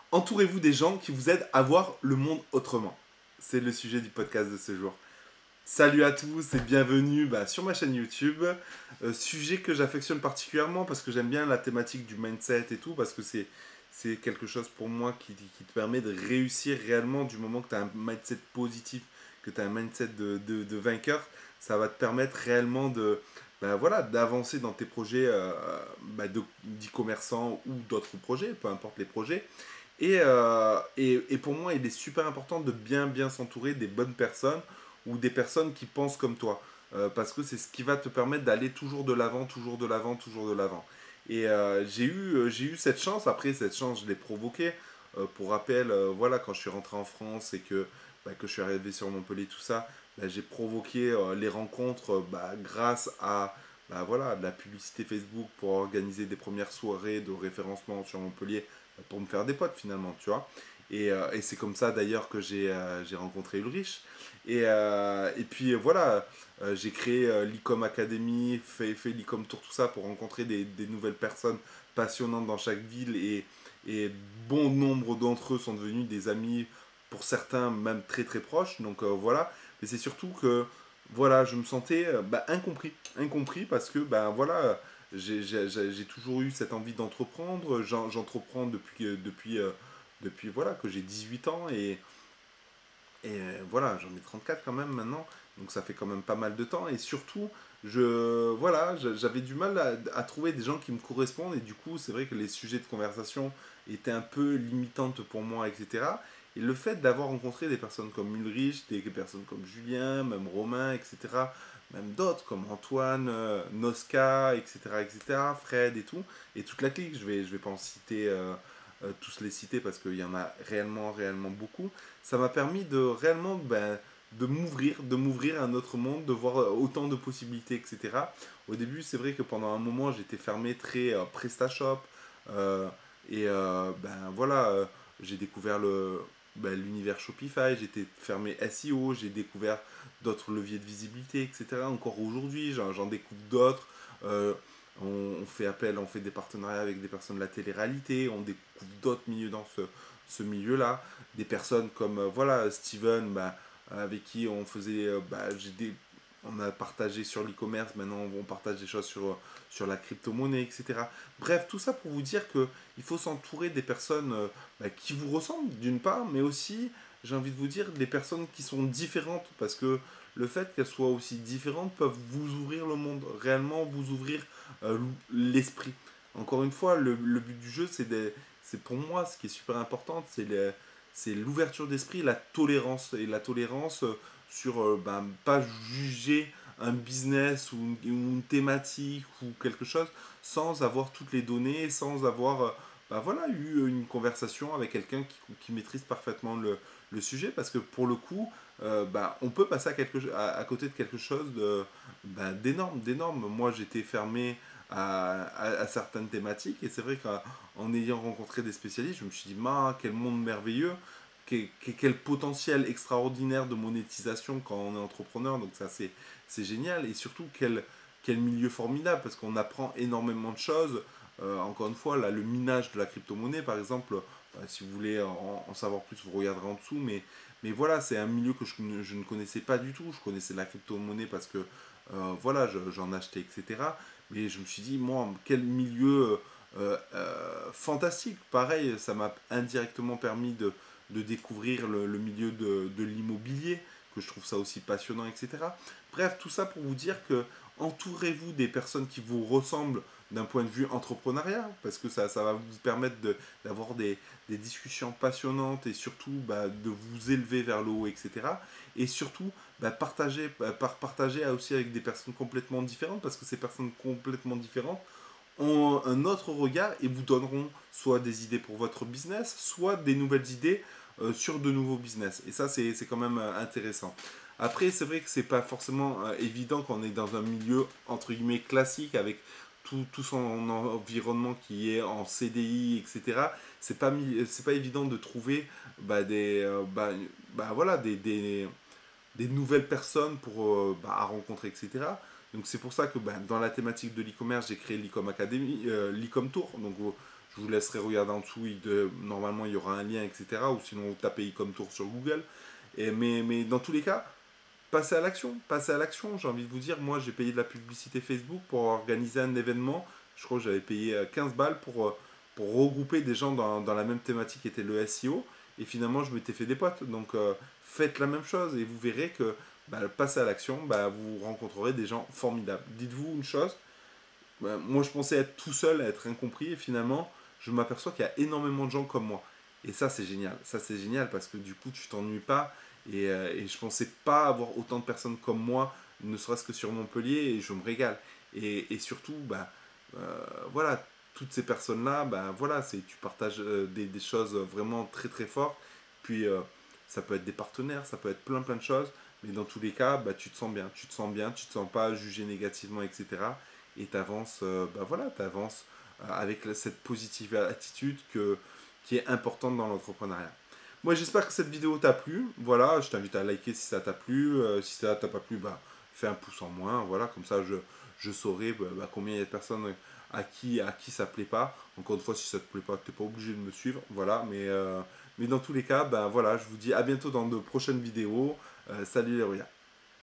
Entourez-vous des gens qui vous aident à voir le monde autrement. C'est le sujet du podcast de ce jour. Salut à tous et bienvenue sur ma chaîne YouTube. Sujet que j'affectionne particulièrement parce que j'aime bien la thématique du mindset et tout, parce que c'est quelque chose pour moi qui te permet de réussir réellement du moment que tu as un mindset positif, que tu as un mindset de vainqueur. Ça va te permettre réellement voilà, d'avancer dans tes projets d'e-commerçant ou d'autres projets, peu importe les projets. Et pour moi, il est super important de bien s'entourer des bonnes personnes ou des personnes qui pensent comme toi. Parce que c'est ce qui va te permettre d'aller toujours de l'avant, toujours de l'avant, toujours de l'avant. Et j'ai eu cette chance. Après, cette chance, je l'ai provoquée. Pour rappel, voilà, quand je suis rentré en France et que je suis arrivé sur Montpellier, tout ça, j'ai provoqué les rencontres grâce à voilà, de la publicité Facebook pour organiser des premières soirées de référencement sur Montpellier pour me faire des potes finalement, tu vois. Et c'est comme ça d'ailleurs que j'ai rencontré Ulrich. Et puis voilà, j'ai créé l'Ecom Academy, fait l'Ecom Tour, tout ça pour rencontrer des nouvelles personnes passionnantes dans chaque ville. Et bon nombre d'entre eux sont devenus des amis, pour certains même très très proches. Donc voilà, mais c'est surtout que voilà, je me sentais incompris. Incompris parce que voilà, j'ai toujours eu cette envie d'entreprendre. J'entreprends depuis voilà, que j'ai 18 ans et voilà, j'en ai 34 quand même maintenant, donc ça fait quand même pas mal de temps. Et surtout, voilà, j'avais du mal à trouver des gens qui me correspondent. Et du coup, c'est vrai que les sujets de conversation étaient un peu limitantes pour moi, etc. Et le fait d'avoir rencontré des personnes comme Ulrich, des personnes comme Julien, même Romain, etc., même d'autres comme Antoine, Noska, etc., etc., Fred et tout, et toute la clique, je vais pas en citer, tous les citer parce qu'il y en a réellement beaucoup. Ça m'a permis de réellement de m'ouvrir à un autre monde, de voir autant de possibilités, etc. Au début, c'est vrai que pendant un moment, j'étais fermé très PrestaShop. euh, voilà, j'ai découvert l'univers Shopify, j'étais fermé SEO, j'ai découvert d'autres leviers de visibilité, etc. Encore aujourd'hui, j'en découvre d'autres. On fait appel, on fait des partenariats avec des personnes de la télé-réalité, on découvre d'autres milieux dans ce milieu-là. Des personnes comme voilà, Steven, avec qui on faisait, on a partagé sur l'e-commerce, maintenant on partage des choses sur la crypto-monnaie, etc. Bref, tout ça pour vous dire qu'il faut s'entourer des personnes qui vous ressemblent d'une part, mais aussi, j'ai envie de vous dire, des personnes qui sont différentes, parce que le fait qu'elles soient aussi différentes peuvent vous ouvrir le monde, réellement vous ouvrir l'esprit. Encore une fois, le but du jeu, c'est pour moi ce qui est super important, c'est l'ouverture d'esprit, la tolérance. Et la tolérance sur pas juger un business ou une thématique ou quelque chose sans avoir toutes les données, sans avoir voilà, eu une conversation avec quelqu'un qui maîtrise parfaitement le sujet. Parce que pour le coup, on peut passer à côté de quelque chose d'énorme. Moi, j'étais fermé à certaines thématiques et c'est vrai qu'en ayant rencontré des spécialistes, je me suis dit, quel monde merveilleux, quel potentiel extraordinaire de monétisation quand on est entrepreneur. Donc ça, c'est génial. Et surtout, quel milieu formidable, parce qu'on apprend énormément de choses. Encore une fois, là, le minage de la crypto-monnaie, par exemple, si vous voulez en savoir plus, vous regarderez en dessous. Mais voilà, c'est un milieu que je ne connaissais pas du tout. Je connaissais la crypto-monnaie parce que voilà, j'en achetais, etc. Mais je me suis dit, moi, quel milieu fantastique. Pareil, ça m'a indirectement permis de découvrir le milieu de l'immobilier, que je trouve ça aussi passionnant, etc. Bref, tout ça pour vous dire que entourez-vous des personnes qui vous ressemblent d'un point de vue entrepreneuriat, parce que ça va vous permettre d'avoir des discussions passionnantes et surtout de vous élever vers le haut, etc. Et surtout, partager aussi avec des personnes complètement différentes, parce que ces personnes complètement différentes ont un autre regard et vous donneront soit des idées pour votre business, soit des nouvelles idées sur de nouveaux business. Et ça, c'est quand même intéressant. Après, c'est vrai que c'est pas forcément évident quand on est dans un milieu entre guillemets classique avec tout son environnement qui est en CDI, etc. C'est pas évident de trouver voilà, des nouvelles personnes à rencontrer, etc. Donc c'est pour ça que dans la thématique de l'e-commerce, j'ai créé l'e-com Academy, l'e-com Tour. Donc je Je vous laisserai regarder en dessous, normalement il y aura un lien, etc. Ou sinon vous tapez Ecomtour sur Google. Mais dans tous les cas, passez à l'action, j'ai envie de vous dire. Moi j'ai payé de la publicité Facebook pour organiser un événement. Je crois que j'avais payé 15 balles pour regrouper des gens dans la même thématique qui était le SEO. Et finalement je m'étais fait des potes. Donc faites la même chose et vous verrez que passez à l'action, vous rencontrerez des gens formidables. Dites-vous une chose, moi je pensais être tout seul, être incompris, et finalement je m'aperçois qu'il y a énormément de gens comme moi. Et ça c'est génial, parce que du coup tu t'ennuies pas, et je pensais pas avoir autant de personnes comme moi, ne serait-ce que sur Montpellier, et je me régale. Et surtout, voilà, toutes ces personnes-là, voilà, tu partages des choses vraiment très très fortes, puis ça peut être des partenaires, ça peut être plein de choses, mais dans tous les cas, tu te sens bien, tu te sens pas jugé négativement, etc. Et tu avances, voilà, avec cette positive attitude qui est importante dans l'entrepreneuriat. Moi, j'espère que cette vidéo t'a plu. Voilà, je t'invite à liker si ça t'a plu. Si ça t'a pas plu, fais un pouce en moins. Voilà, comme ça, je saurai combien il y a de personnes à qui ça plaît pas. Encore une fois, si ça te plaît pas, tu n'es pas obligé de me suivre. Voilà, mais dans tous les cas, voilà, je vous dis à bientôt dans de prochaines vidéos. Salut les regards.